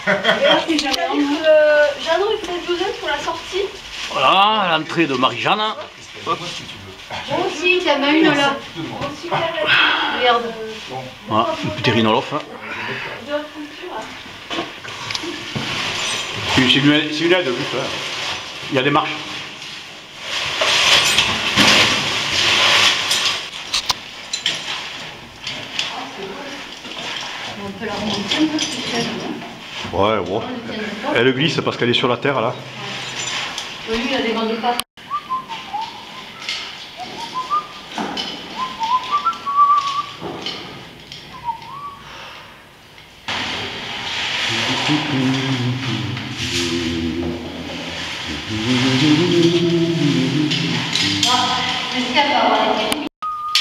Jeannot, il faut Joseph pour la sortie. Voilà, l'entrée de Marie-Jeanne. Moi aussi, t'en as une là. Regarde. Voilà, un petit rhinolophe. C'est une aide juste. Hein. Il y a des marches. On peut la remonter un peu plus faible. Ouais, ouais. Elle glisse parce qu'elle est sur la terre là. Oui, lui, il a des grandes pattes. Est-ce qu'elle va avoir les pieds?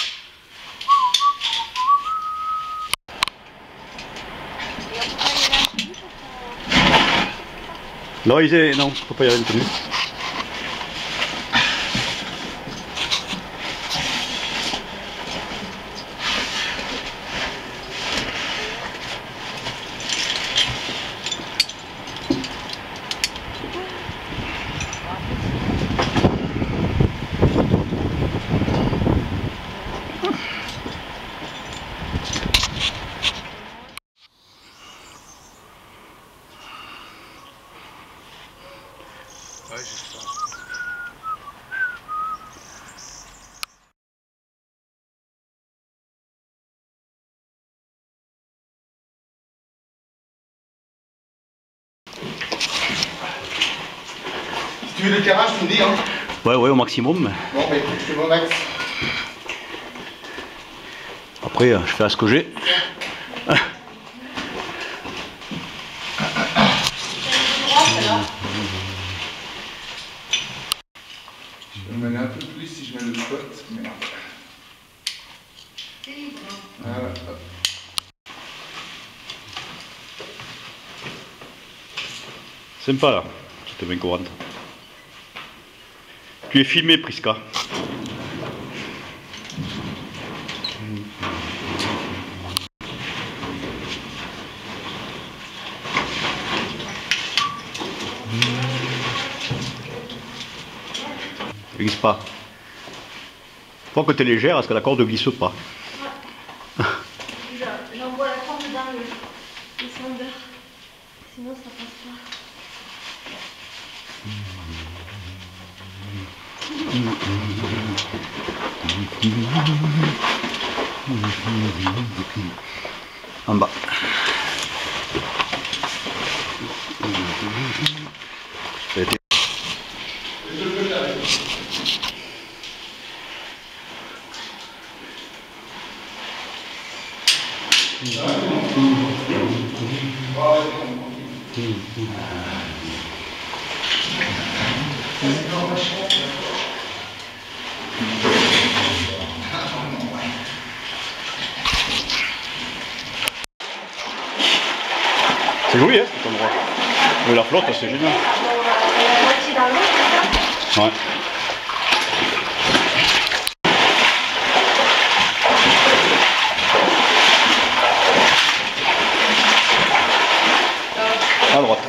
Non, non, faut pas y aller une tenue. Ouais, j'espère. Si tu veux le carrage, tu me dis, hein. Ouais, au maximum. Bon, bah écoute, je fais mon max. Après, je fais à ce que j'ai. Je vais me mener un peu plus si je mets le spot, mais... Voilà, hop. Sympa là, petite main courante. Tu es filmé, Prisca. Elle glisse pas. Faut que tu es légère parce que la corde ne glisse pas. J'envoie la corde dans le sander. Sinon ça passe pas. En bas. Ça a été. C'est joli, hein, cet endroit. Oui, la flotte, c'est génial. La moitié dans l'eau, c'est ça? Ouais. À droite.